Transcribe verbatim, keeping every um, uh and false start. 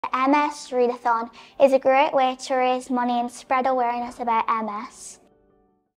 The M S Readathon is a great way to raise money and spread awareness about M S.